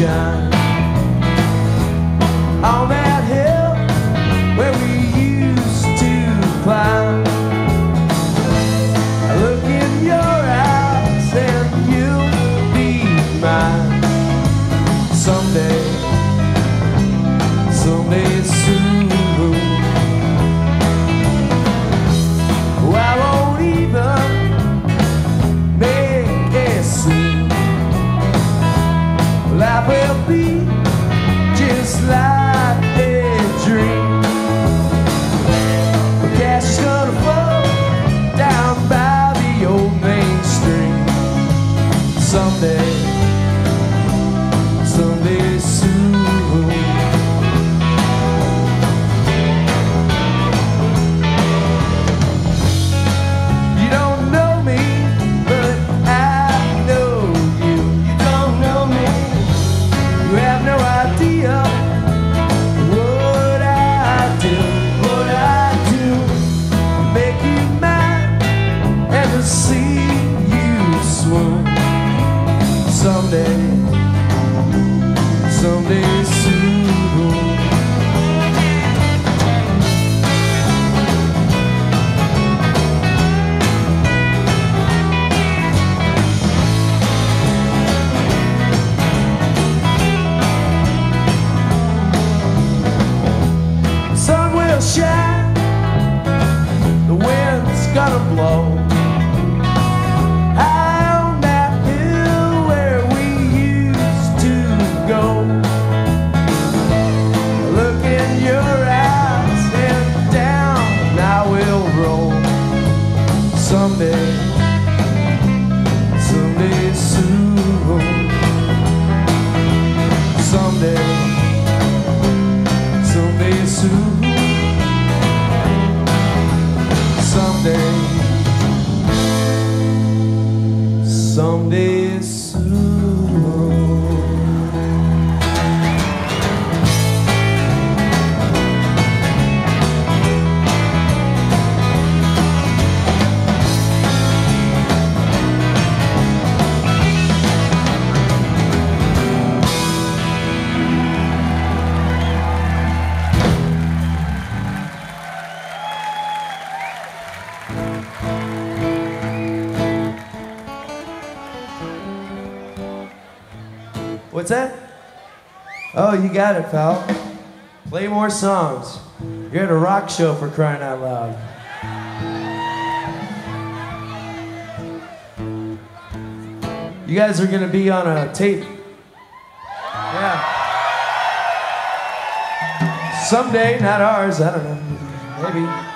shine on that hill where we used to climb. I look in your eyes and you'll be mine someday, someday soon. Oh, I won't even make a scene. Life will be just like a dream. The cash is gonna flow down by the old main street someday, someday soon. You don't know me, but I know you. You don't know me. You have no idea what I do, what I do. Make you mine and to see you swoon someday, someday soon. Sun will shine, the wind's gonna blow high on that hill where we used to go. Look in your eyes and down I will roll someday, someday soon. Someday, someday soon. Someday, someday soon. What's that? Oh, you got it, pal. Play more songs. You're at a rock show, for crying out loud. You guys are gonna be on a tape. Yeah. Someday, not ours, I don't know. Maybe.